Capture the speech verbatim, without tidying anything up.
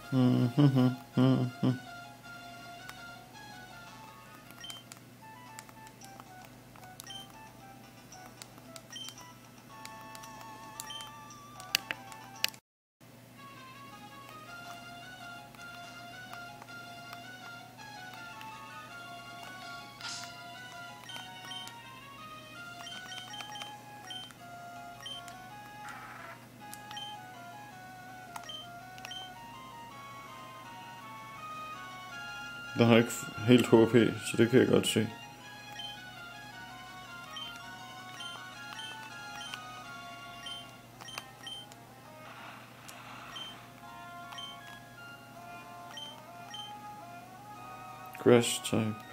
Den har ikke helt H P, så det kan jeg godt se. Grass type.